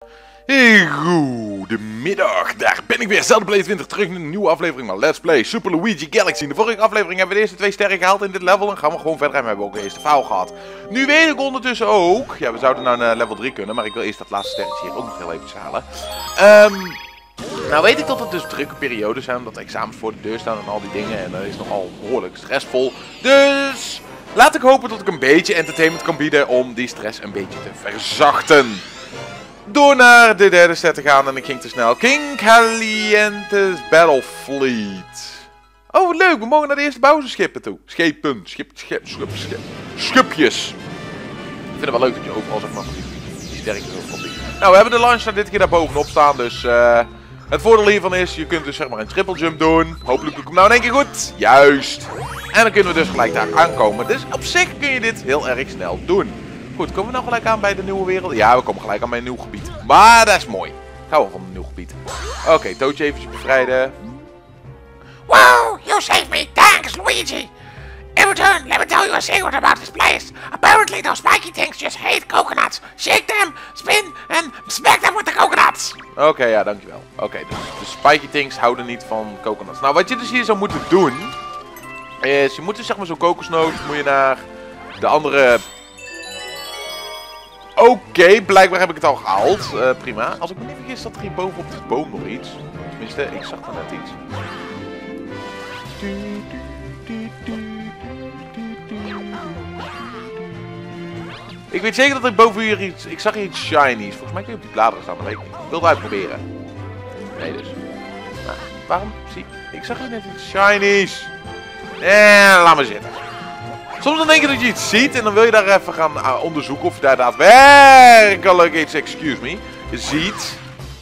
Goedemiddag, daar ben ik weer, Zelda Blade 20, terug in een nieuwe aflevering van Let's Play Super Luigi Galaxy. In de vorige aflevering hebben we de eerste 2 sterren gehaald in dit level en gaan we gewoon verder en we hebben ook de eerste faal gehad. Nu weet ik ondertussen ook, ja we zouden naar level 3 kunnen, maar ik wil eerst dat laatste sterretje hier ook nog heel even halen. Nou weet ik dat het dus drukke periodes zijn, omdat examens voor de deur staan en al die dingen en dat is nogal behoorlijk stressvol. Dus laat ik hopen dat ik een beetje entertainment kan bieden om die stress een beetje te verzachten. Door naar de derde set te gaan en ik ging te snel. King Caliente's Battlefleet. Oh, wat leuk. We mogen naar de eerste Bowser-schippen toe. Schipjes. Ik vind het wel leuk dat je overal zeg maar die sterkte van die. Nou, we hebben de launcher dit keer daar bovenop staan. Dus het voordeel hiervan is, je kunt dus zeg maar een triple jump doen. Hopelijk doe ik hem nou in één keer goed. Juist. En dan kunnen we dus gelijk daar aankomen. Dus op zich kun je dit heel erg snel doen. Goed, komen we nou gelijk aan bij de nieuwe wereld? Ja, we komen gelijk aan bij een nieuw gebied. Maar dat is mooi. Ik hou wel van een nieuw gebied. Oké, Toadje eventjes bevrijden. Wow, you saved me. Thanks, Luigi. In return, let me tell you a secret about this place. Apparently those spiky things just hate coconuts. Shake them, spin, and smack them with the coconuts. Oké, ja, dankjewel. Oké, dus de spiky things houden niet van coconuts. Nou, wat je dus hier zou moeten doen, is je moet dus zeg maar zo'n kokosnoot, moet je naar de andere... Oké, blijkbaar heb ik het al gehaald. Prima. Als ik me niet vergis, zat er hier boven op de boom nog iets. Tenminste, ik zag daar net iets. Ik weet zeker dat ik boven hier iets... Ik zag hier iets shinies. Volgens mij kun je op die bladeren staan, dat weet ik niet. Ik wil het uitproberen. Nee dus. Nou, waarom? Zie, ik zag hier net iets shinies. Laat maar zitten. Soms dan denk je dat je iets ziet en dan wil je daar even gaan onderzoeken of je daar daadwerkelijk iets, excuse me, ziet.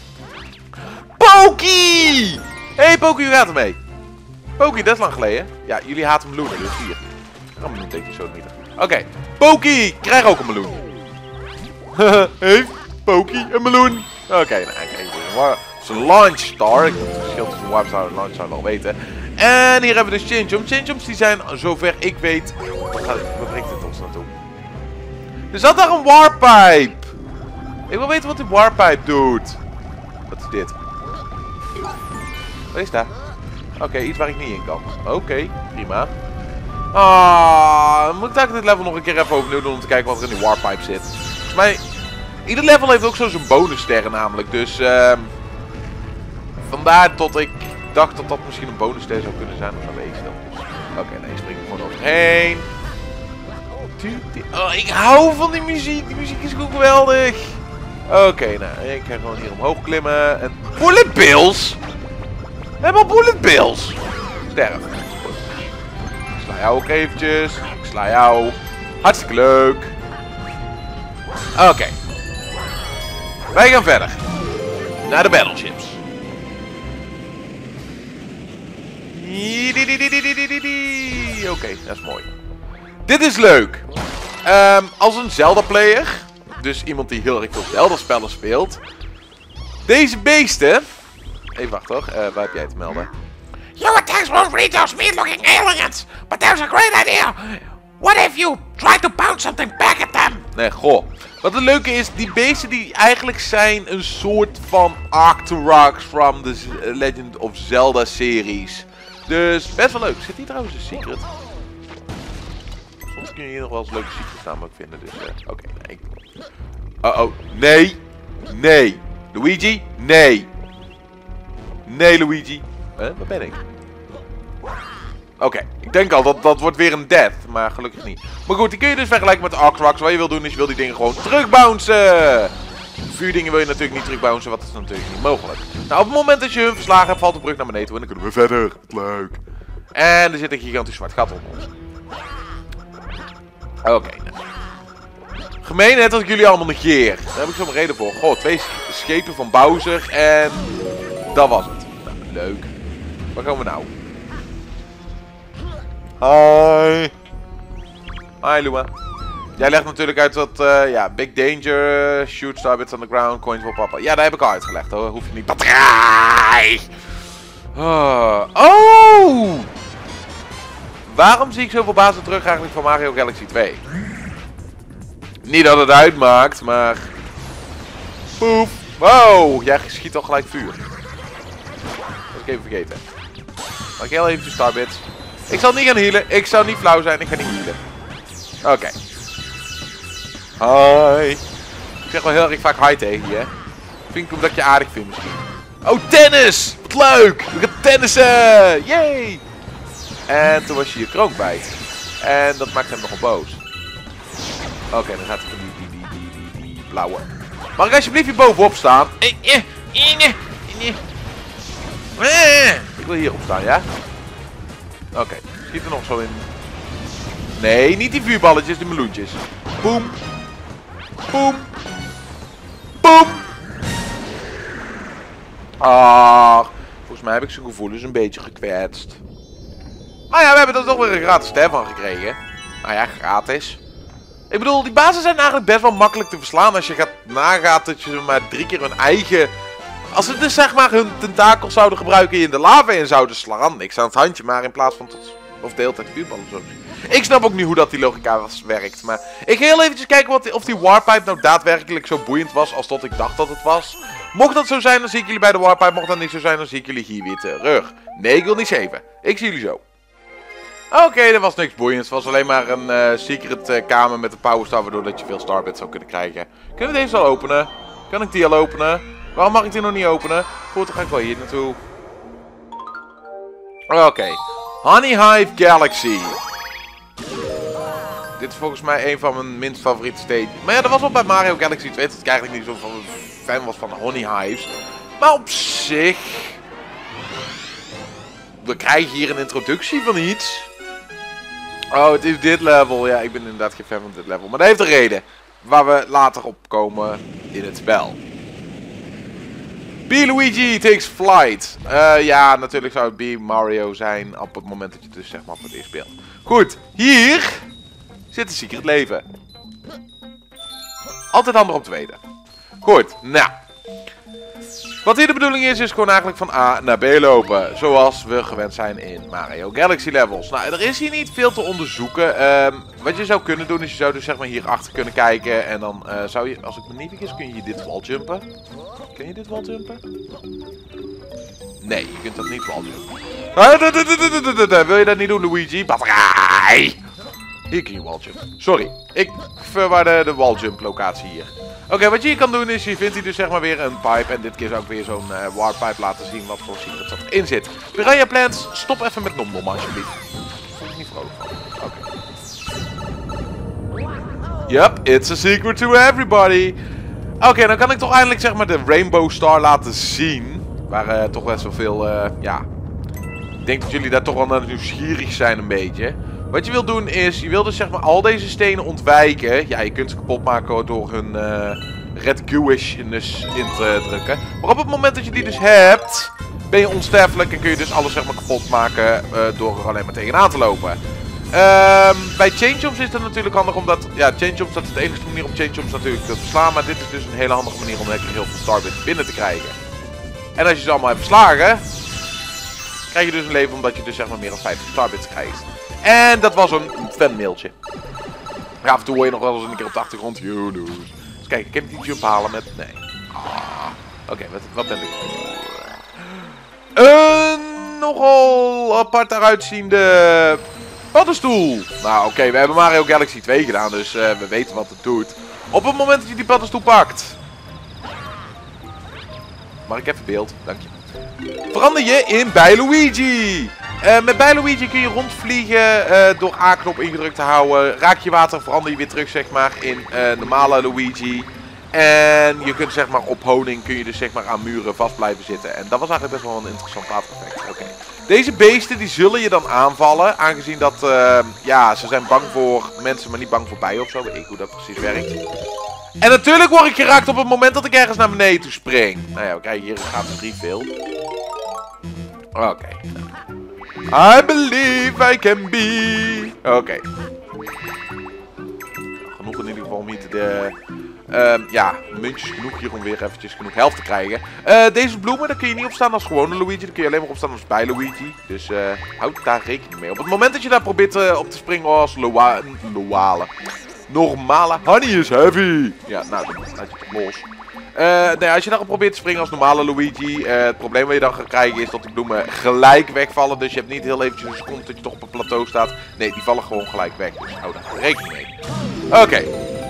Poki! Hey Poki, hoe gaat het mee? Poki, dat is lang geleden. Ja, jullie haten meloenen, dus hier. Een meloen denk je zo niet. Oké, Poki, krijg ook een meloen. Heeft Poki een meloen? Oké, nou kijk, het is een launch star. Ik moet het verschil tussen een warp star en launch star wel weten. En hier hebben we dus Chinchums. Chinchums die zijn, zover ik weet... Waar brengt het ons naartoe? Er zat daar een warpipe! Ik wil weten wat die warpipe doet. Wat is dit? Wat is dat? Oké, iets waar ik niet in kan. Oké, prima. Moet ik eigenlijk dit level nog een keer even overnieuw doen om te kijken wat er in die warpipe zit. Volgens mij... Ieder level heeft ook zo zijn bonussterren namelijk. Dus... vandaar tot ik... Ik dacht dat dat misschien een bonusster zou kunnen zijn, of zo weet je dat. Dus, oké, nee, spring er gewoon overheen. Oh, ik hou van die muziek. Die muziek is ook geweldig. Oké, nou, ik ga gewoon hier omhoog klimmen. En... Bullet bills! We hebben al bullet bills! Sterf. Goed. Ik sla jou ook eventjes. Ik sla jou. Hartstikke leuk. Oké. Wij gaan verder. Naar de battleships. Oké, dat is mooi. Dit is leuk. Als een Zelda-player, dus iemand die heel erg veel Zelda-spellen speelt. Deze beesten... Even wachten hoor, waar heb jij te melden? Your attacks won't reach those mean-looking aliens. But there's a great idea. What if you try to bounce something back at them? Nee, goh. Wat het leuke is, die beesten die eigenlijk zijn een soort van Octoroks from the Legend of Zelda series. Dus best wel leuk. Zit hier trouwens een secret? Soms kun je hier nog wel eens leuke secrets namelijk vinden. Dus oké, nee. Oh, nee. Nee. Luigi? Nee. Nee, Luigi. Waar ben ik? Oké, ik denk al dat wordt weer een death. Maar gelukkig niet. Maar goed, die kun je dus vergelijken met de Octoroks. Wat je wil doen is je wil die dingen gewoon terugbouncen. Vuurdingen wil je natuurlijk niet terugbouncen, wat is natuurlijk niet mogelijk. Nou, op het moment dat je hun verslagen hebt, valt de brug naar beneden toe en dan kunnen we verder. Leuk. En er zit een gigantisch zwart gat op ons. Oké. Nou. Gemeen net dat ik jullie allemaal negeer. Daar heb ik zo'n reden voor. Goh, 2 schepen van Bowser en dat was het. Nou, leuk. Waar gaan we nou? Hi. Hi, Lua. Jij legt natuurlijk uit dat, ja, Big Danger, shoot starbits on the ground, coins will pop up. Ja, daar heb ik al uitgelegd hoor, hoef je niet... Batterij! Oh! Waarom zie ik zoveel bazen terug eigenlijk van Mario Galaxy 2? Niet dat het uitmaakt, maar... Poef! Wow, jij schiet al gelijk vuur. Dat was ik even vergeten. Mag ik heel eventjes Starbits. Ik zal niet gaan healen. Ik zou niet flauw zijn. Ik ga niet healen. Oké. Hi. Ik zeg wel heel erg vaak hi tegen je. Vind ik omdat ik je aardig vind misschien. Oh, tennis! Wat leuk! We gaan tennissen! Yay! En toen was je kroon kwijt. En dat maakt hem nogal boos. Oké, dan gaat hij van die blauwe. Mag ik alsjeblieft hier bovenop staan? Ik wil hierop staan, ja? Oké, schiet er nog zo in. Nee, niet die vuurballetjes, die meloentjes. Boom. Boom. Boom. Ah, volgens mij heb ik zijn gevoelens een beetje gekwetst. Maar ja, we hebben er toch weer een gratis ster van gekregen. Nou ja, gratis. Ik bedoel, die bazen zijn eigenlijk best wel makkelijk te verslaan als je nagaat dat je ze maar 3 keer hun eigen... Als ze dus zeg maar hun tentakels zouden gebruiken en in de lava in zouden slaan. Niks aan het handje, maar in plaats van tot... Of de hele tijd vuurballen zo. Ik snap ook niet hoe dat die logica werkt. Maar ik ga heel eventjes kijken of die warpipe nou daadwerkelijk zo boeiend was als dat ik dacht dat het was. Mocht dat zo zijn, dan zie ik jullie bij de warpipe. Mocht dat niet zo zijn, dan zie ik jullie hier weer terug. Nee, ik wil niet saven. Ik zie jullie zo. Oké, er was niks boeiends. Het was alleen maar een secret kamer met een powerstar, waardoor dat je veel starbits zou kunnen krijgen. Kunnen we deze al openen? Kan ik die al openen? Waarom mag ik die nog niet openen? Goed, dan ga ik wel hier naartoe. Oké. Honey Hive Galaxy. Dit is volgens mij een van mijn minst favoriete steden. Maar ja, dat was al bij Mario Galaxy 2 dat ik eigenlijk niet zo fan was van Honey Hives. Maar op zich... We krijgen hier een introductie van iets. Oh, het is dit level. Ja, ik ben inderdaad geen fan van dit level. Maar dat heeft een reden. Waar we later op komen in het spel. B-Luigi takes flight. Ja, natuurlijk zou het B-Mario zijn op het moment dat je dus zeg maar voor het eerst speelt. Goed, hier zit een secret leven. Altijd handig om te weten. Goed, nou. Wat hier de bedoeling is gewoon eigenlijk van A naar B lopen. Zoals we gewend zijn in Mario Galaxy levels. Nou, er is hier niet veel te onderzoeken. Wat je zou kunnen doen is je zou dus zeg maar hier achter kunnen kijken. En dan zou je, als ik me niet vergis, kun je hier dit walljumpen. Kun je dit walljumpen? Nee, je kunt dat niet walljumpen. Wil je dat niet doen, Luigi? Batterij! Hier kun je walljumpen. Sorry, ik verwarde de walljump locatie hier. Oké, wat je hier kan doen is, je vindt hier dus zeg maar weer een pipe. En dit keer zou ik weer zo'n warpipe laten zien wat voor secrets dat erin zit. Piranha Plants, stop even met Nom Nom alsjeblieft. Daar word ik niet vrolijk van. Oké. Yup, it's a secret to everybody. Oké, dan kan ik toch eindelijk zeg maar de Rainbow Star laten zien. Waar toch best wel veel, ja... Ik denk dat jullie daar toch wel naar nieuwsgierig zijn een beetje. Wat je wil doen is, je wil dus zeg maar al deze stenen ontwijken. Ja, je kunt ze kapot maken door hun red Q-ishness in te drukken. Maar op het moment dat je die dus hebt, ben je onsterfelijk en kun je dus alles zeg maar kapot maken door er alleen maar tegenaan te lopen. Bij Chain Chomps is dat natuurlijk handig omdat, ja, Chain Chomps, dat is de enige manier om Chain Chomps natuurlijk te verslaan. Maar dit is dus een hele handige manier om lekker heel veel starbits binnen te krijgen. En als je ze allemaal hebt verslagen, krijg je dus een leven omdat je dus zeg maar meer dan 50 starbits krijgt. En dat was een fanmailtje. Ja, af en toe hoor je nog wel eens een keer op de achtergrond. Dus kijk, ik kan die jump halen met... Nee. Oké, wat ben ik? Een nogal apart eruitziende paddenstoel. Nou, oké, we hebben Mario Galaxy 2 gedaan, dus we weten wat het doet. Op het moment dat je die paddenstoel pakt. Mag ik even beeld? Dank je. Verander je in B-Luigi. Met B-Luigi kun je rondvliegen door A-knop ingedrukt te houden. Raak je water, verander je weer terug zeg maar in normale Luigi. En je kunt zeg maar op honing kun je dus zeg maar aan muren vast blijven zitten. En dat was eigenlijk best wel een interessant watereffect. Oké. Deze beesten die zullen je dan aanvallen. Aangezien dat, ja, ze zijn bang voor mensen, maar niet bang voor bijen of zo. Weet ik hoe dat precies werkt. En natuurlijk word ik geraakt op het moment dat ik ergens naar beneden toe spring. Nou ja, we krijgen hier een gratis refill. Oké. I believe I can be. Oké. Genoeg in ieder geval om hier te... ja, muntjes genoeg hier om weer eventjes genoeg helft te krijgen. Deze bloemen, daar kun je niet op staan als gewone Luigi. Daar kun je alleen maar op staan als bij Luigi. Dus houd daar rekening mee. Op het moment dat je daar probeert op te springen als normale honey is heavy. Ja, nou, dan laat je het los. Nee, als je daarop probeert te springen als normale Luigi, het probleem wat je dan gaat krijgen is dat die bloemen gelijk wegvallen. Dus je hebt niet heel eventjes een seconde dat je toch op een plateau staat. Nee, die vallen gewoon gelijk weg. Dus hou daar rekening mee. Oké.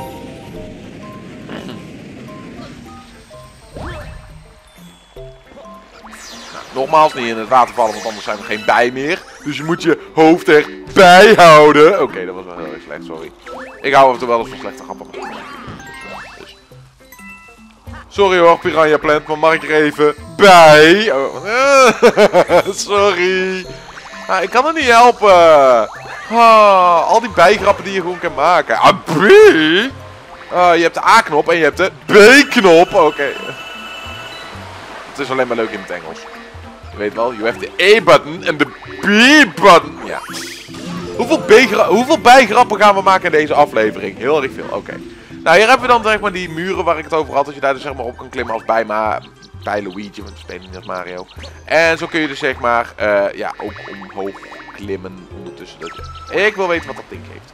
Nogmaals, niet in het water vallen, want anders zijn er geen bij meer. Dus je moet je hoofd erbij houden. Oké, dat was wel heel erg slecht, sorry. Ik hou af en toe wel eens van slechte grappen. Dus. Sorry hoor, Piranha Plant, maar mag ik er even bij? Oh. Sorry. Ah, ik kan het niet helpen. Ah, al die bijgrappen die je gewoon kan maken. Ah, B? Je hebt de A-knop en je hebt de B-knop. Oké. Het is alleen maar leuk in het Engels. Je weet wel, you have the A-button en de B-button. Ja. Hoeveel bijgrappen gaan we maken in deze aflevering? Heel erg veel, oké. Nou, hier hebben we dan zeg maar die muren waar ik het over had. Dat je daar dus zeg maar op kan klimmen als bij Luigi, want we spelen niet als Mario. En zo kun je dus zeg maar, ja, ook omhoog klimmen ondertussen. Dat je... Ik wil weten wat dat ding geeft.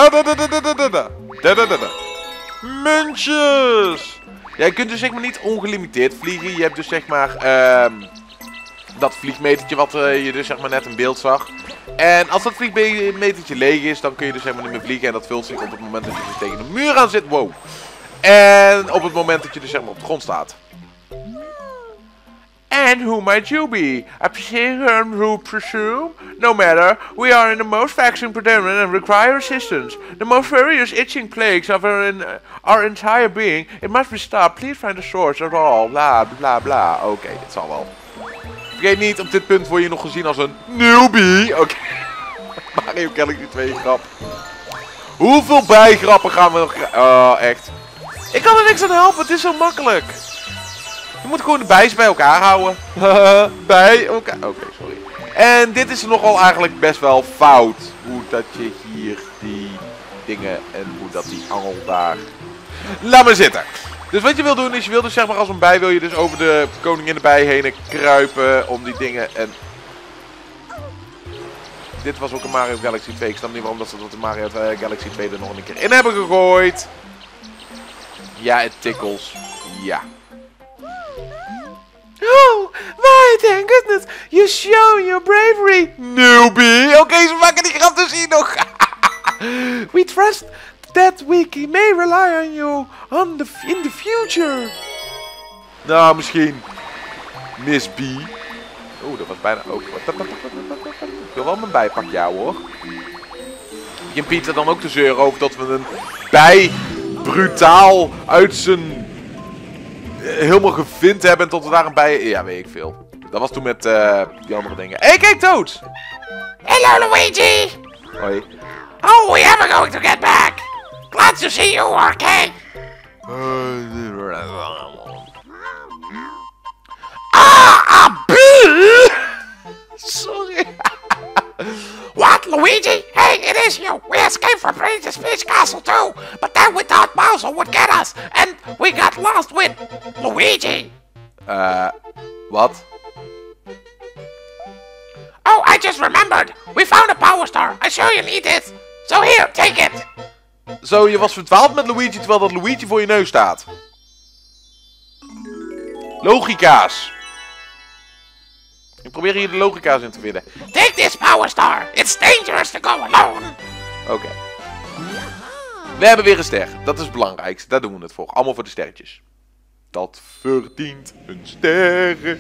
Muntjes! Ja, je kunt dus zeg maar niet ongelimiteerd vliegen. Je hebt dus zeg maar dat vliegmetertje wat je dus zeg maar net in beeld zag. En als dat vliegmetertje leeg is, dan kun je dus zeg maar niet meer vliegen. En dat vult zich op het moment dat je dus tegen de muur aan zit. Wow. En op het moment dat je dus zeg maar op de grond staat. And who might you be? A person who presume? No matter, we are in the most vexing predicament and require assistance. The most furious itching plagues of our entire being. It must be stopped. Please find the source of all. Bla bla bla. Oké, het zal wel. Vergeet niet, op dit punt word je nog gezien als een newbie. Oké. Mario Galaxy 2 grap. Hoeveel bijgrappen gaan we nog... Oh, echt. Ik kan er niks aan helpen, het is zo makkelijk. Je moet gewoon de bij's bij elkaar houden. Bij elkaar. Oké, sorry. En dit is nogal eigenlijk best wel fout. Hoe dat je hier die dingen en hoe dat die angel daar... Laat maar zitten. Dus wat je wil doen is, je wil dus zeg maar als een bij wil je dus over de koningin bij heen kruipen om die dingen en... Dit was ook een Mario Galaxy 2. Ik snap niet waarom dat ze de Mario Galaxy 2 er nog een keer in hebben gegooid. Ja, het tikkels. Ja. Oh, why, thank goodness, you show your bravery, newbie. Oké, ze maken die grap dus hier nog. We trust that we may rely on you in the future. Nou, misschien Miss B. Oeh, dat was bijna ook. Ik wil wel mijn bijpakje houden, hoor. Begint Pieter dan ook te zeuren over dat we een bij brutaal uit zijn... helemaal gevind hebben en tot we daar een bij... Ja, weet ik veel. Dat was toen met die andere dingen. Hé, kijk, Toad! Hello, Luigi! Hoi. Oh, we ever going to get back? Glad to see you, okay? Sorry. What, Luigi? Hey, it is you! We escaped from Princess Peach Castle too, but then we thought Bowser would get us, and we got lost with Luigi! Wat? Oh, I just remembered! We found a Power Star! I'm sure you need it! So here, take it! Zo, je was verdwaald met Luigi terwijl dat Luigi voor je neus staat. Logica's. Ik probeer hier de logica's in te vinden. Take this Power Star! It's dangerous to go alone! Oké. We hebben weer een ster. Dat is het belangrijkste. Daar doen we het voor. Allemaal voor de sterretjes. Dat verdient een sterretje.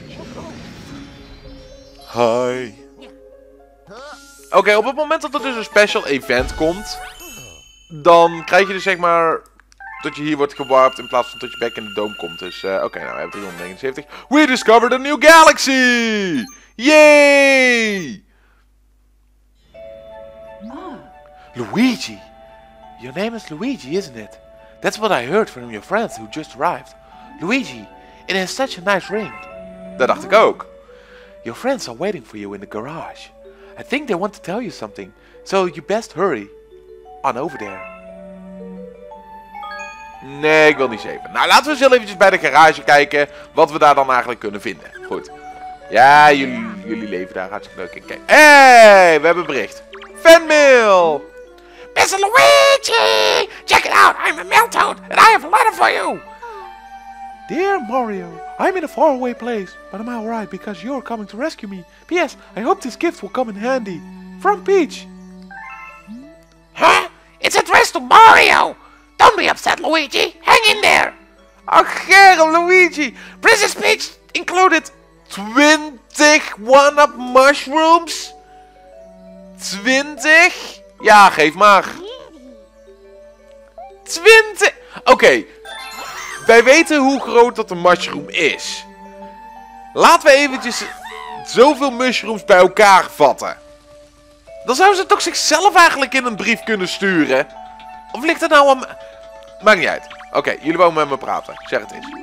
Hi. Oké, op het moment dat er dus een special event komt, dan krijg je dus zeg maar dat je hier wordt gewarpt in plaats van dat je back in de dome komt. Dus oké, nou we hebben 379. We discovered a new galaxy! Yay! Luigi! Your name is Luigi, isn't it? That's what I heard from your friends who just arrived. Luigi, it has such a nice ring. Dat dacht ik ook. Your friends are waiting for you in the garage. I think they want to tell you something, so you best hurry on over there. Nee, ik wil niet zeven. Nou, laten we eens heel eventjes bij de garage kijken wat we daar dan eigenlijk kunnen vinden. Goed. Ja, jullie leven daar hartstikke leuk. Kijk. Hey, we hebben een bericht. Fanmail! Mr. Luigi! Check it out, I'm a Meltoad, and I have a letter for you! Dear Mario, I'm in a faraway place, but I'm alright because you're coming to rescue me. P.S. I hope this gift will come in handy. From Peach. Huh? It's addressed to Mario! Don't be upset, Luigi. Hang in there. Ach, Luigi. Princess Peach included 20 one-up mushrooms. 20? Ja, geef maar. 20? Oké. Wij weten hoe groot dat een mushroom is. Laten we eventjes zoveel mushrooms bij elkaar vatten. Dan zouden ze toch zichzelf eigenlijk in een brief kunnen sturen? Of ligt het nou aan... Maakt niet uit. Oké, jullie wouden met me praten. Zeg het eens.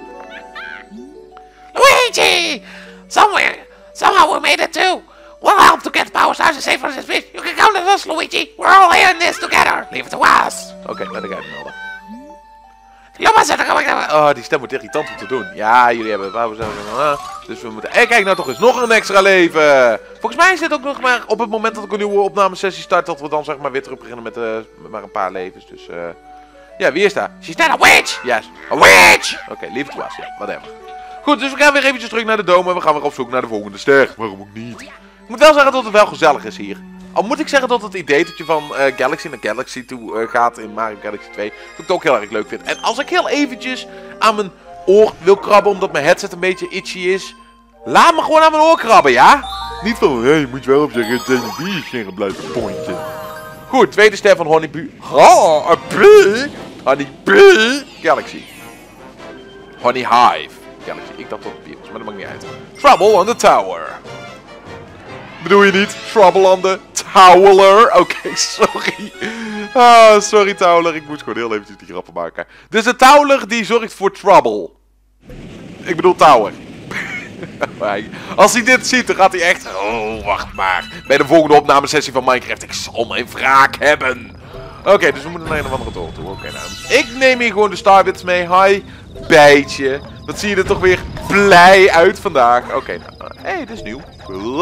Luigi! Somehow we made it too. We'll help to get power stars and save for this fish. You can count on us, Luigi. We're all here in this together. Leave it to us. Oké, laat ik uitmelden. Jongens, Oh, die stem wordt irritant om te doen. Ja, jullie hebben het. Dus we moeten... kijk nou toch eens, nog een extra leven. Volgens mij is dit ook nog maar op het moment dat ik een nieuwe opnamesessie start, dat we dan zeg maar weer terug beginnen met maar een paar levens. Dus ja, wie is daar? She's not a witch. Yes, A witch. Oké, leave it to us. Ja, whatever. Goed, dus we gaan weer eventjes terug naar de dome en we gaan weer op zoek naar de volgende ster. Waarom ook niet? Ik moet wel zeggen dat het wel gezellig is hier. Al moet ik zeggen dat het idee dat je van Galaxy naar Galaxy toe gaat in Mario Galaxy 2, dat ik het ook heel erg leuk vind. En als ik heel eventjes aan mijn oor wil krabben omdat mijn headset een beetje itchy is, laat me gewoon aan mijn oor krabben, ja? Niet van, hé, je moet wel op je Resident blijven pointen. Goed, tweede ster van Honeybee. Honeybee Galaxy. Honey Hive Galaxy. Ik dacht dat het bier was, maar dat maakt niet uit. Trouble on the Tower. Bedoel je niet? Trouble on the Toweler. Oké, sorry. Sorry Towler. Ik moest gewoon heel eventjes die grappen maken. Dus de Towler die zorgt voor trouble. Ik bedoel Tower. Als hij dit ziet, dan gaat hij echt... Oh, wacht maar. Bij de volgende opnamesessie van Minecraft. Ik zal mijn wraak hebben. Oké, dus we moeten naar een of andere toren toe. Oké, nou. Ik neem hier gewoon de Starbits mee. Hi, bijtje. Wat zie je er toch weer blij uit vandaag. Oké, nou. Hé, dit is nieuw.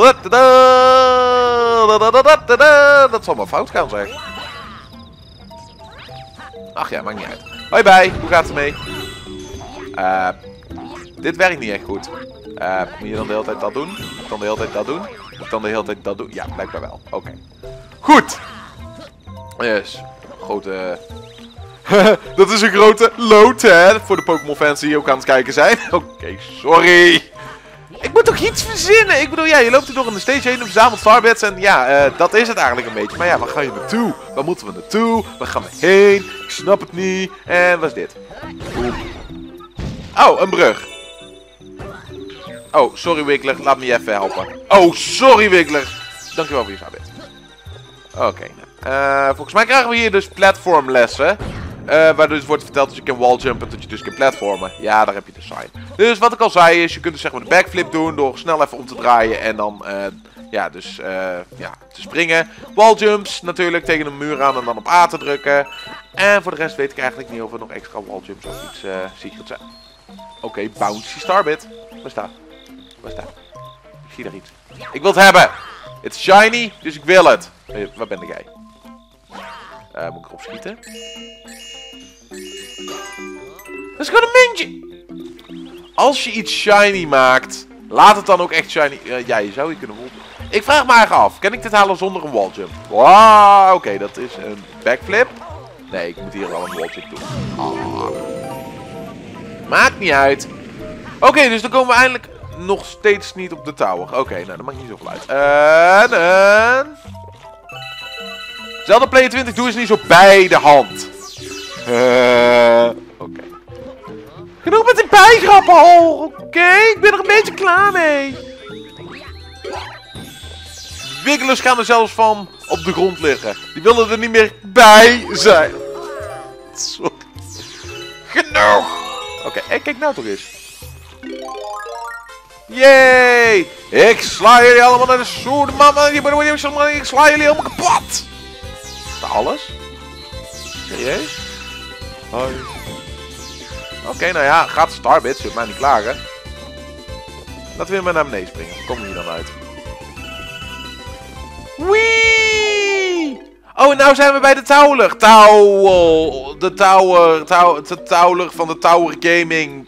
Dat zal maar fout gaan, zeg. Ach ja, maakt niet uit. Hoi, bij. Hoe gaat het ermee? Dit werkt niet echt goed. Moet je dan de hele tijd dat doen? Moet ik dan de hele tijd dat doen? Moet ik dan de hele tijd dat doen? Ja, blijkbaar wel. Oké. Goed. Yes. Grote... dat is een grote load, voor de Pokémon fans die ook aan het kijken zijn. Oké, sorry. Ik moet toch iets verzinnen? Ik bedoel, ja, je loopt er door in de stage heen en verzamelt Starbits. En ja, dat is het eigenlijk een beetje. Maar ja, waar ga je naartoe? Waar moeten we naartoe? Waar gaan we heen? Ik snap het niet. En wat is dit? Oh, een brug. Oh, sorry Wiggler. Laat me je even helpen. Oh, sorry Wiggler. Dankjewel voor je Starbit. Oké, volgens mij krijgen we hier dus platformlessen. Waar dus wordt verteld dat je kan walljumpen en dat je dus kan platformen. Ja, daar heb je de sign. Dus wat ik al zei is, je kunt dus zeg maar de backflip doen door snel even om te draaien en dan, ja, dus, ja, te springen. Walljumps natuurlijk tegen een muur aan en dan op A te drukken. En voor de rest weet ik eigenlijk niet of er nog extra walljumps of iets secret zijn. Oké, bouncy Starbit. Waar staat? Waar staat? Ik zie er iets. Ik wil het hebben! It's shiny, dus ik wil het. Waar ben jij? Moet ik erop schieten? Dat is gewoon een muntje! Als je iets shiny maakt, laat het dan ook echt shiny... ja, je zou hier kunnen wolven. Ik vraag me eigenlijk af, kan ik dit halen zonder een walljump? Wow, oké, dat is een backflip. Nee, ik moet hier wel een walljump doen. Oh. Maakt niet uit. Oké, dus dan komen we eindelijk nog steeds niet op de tower. Oké, nou, dat maakt niet zoveel uit. Zelda Player 20, doe eens niet zo bij de hand. Oké. Genoeg met die bijgrappen al. Oké, ik ben er een beetje klaar mee. Wigglers gaan er zelfs van op de grond liggen. Die willen er niet meer bij zijn. Sorry. Genoeg. Oké, kijk nou toch eens. Yay! Ik sla jullie allemaal naar de soort. Mama, ik sla jullie helemaal kapot. Is dat alles? Serieus? Hoi. Oké, nou ja, gaat Starbits, zult mij niet klagen. Laten we weer maar naar beneden springen. Hoe komen we hier dan uit? Wee! Oh, en nou zijn we bij de Towler. De Towler van de Tower Gaming.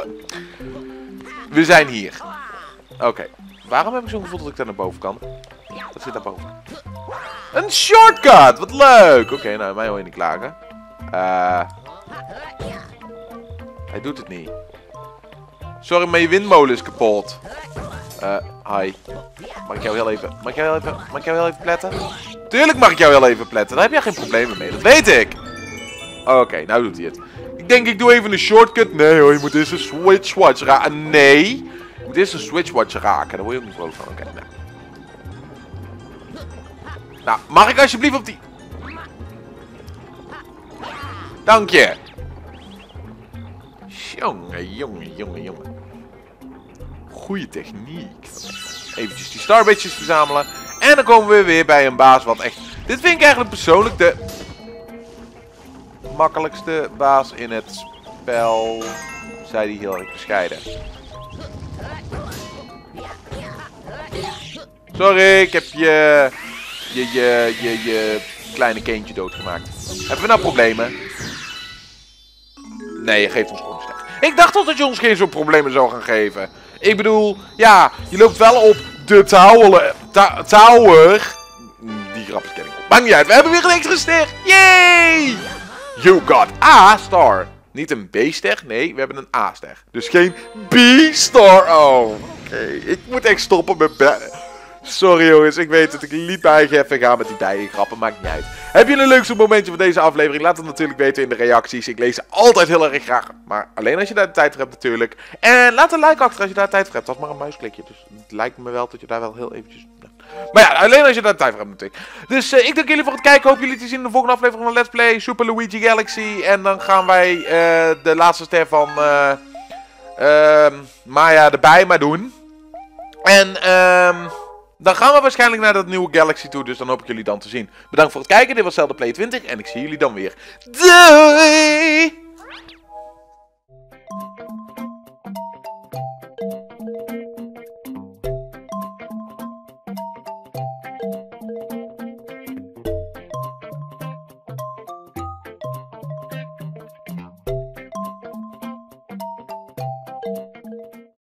We zijn hier. Oké. Waarom heb ik zo'n gevoel dat ik daar naar boven kan? Wat zit daar boven? Een shortcut! Wat leuk! Oké, nou, mij hoor je niet klagen. Hij doet het niet. Sorry, maar je windmolen is kapot. Hi. Mag ik jou heel even pletten? Tuurlijk mag ik jou heel even pletten. Daar heb jij geen problemen mee, dat weet ik. Oké, nou doet hij het. Ik denk, ik doe even een shortcut. Nee hoor, je moet eerst een switchwatch raken. Nee. Je moet eerst een switchwatch raken. Daar word je ook niet vrolijk van. Oké, nou. Nou, mag ik alsjeblieft op die... Dank je. Jongen. Goeie techniek. Eventjes die starbitjes verzamelen. En dan komen we weer bij een baas wat echt... Dit vind ik eigenlijk persoonlijk de... makkelijkste baas in het spel. Zei die heel erg bescheiden. Sorry, ik heb je kleine kindje doodgemaakt. Hebben we nou problemen? Nee, je geeft ons gewoon slecht. Ik dacht al dat je ons geen zo'n problemen zou gaan geven. Ik bedoel, ja, je loopt wel op de tower. Die grapjes ken ik op. Maakt niet uit, we hebben weer een extra ster. Yay! You got a star. Niet een B-ster, nee, we hebben een A-ster. Dus geen B-star. Oh, oké. Ik moet echt stoppen met... Sorry jongens, ik weet het. Ik liet mij even gaan met die bijengrappen. Maakt niet uit. Heb je een leukste momentje van deze aflevering? Laat het natuurlijk weten in de reacties. Ik lees ze altijd heel erg graag. Maar alleen als je daar de tijd voor hebt natuurlijk. En laat een like achter als je daar tijd voor hebt. Dat is maar een muisklikje. Dus het lijkt me wel dat je daar wel heel eventjes... Maar ja, alleen als je daar de tijd voor hebt natuurlijk. Dus ik dank jullie voor het kijken. Hoop jullie te zien in de volgende aflevering van Let's Play Super Luigi Galaxy. En dan gaan wij de laatste ster van Maya erbij maar doen. En dan gaan we waarschijnlijk naar dat nieuwe Galaxy toe. Dus dan hoop ik jullie dan te zien. Bedankt voor het kijken. Dit was Zelda Play 20. En ik zie jullie dan weer. Doei!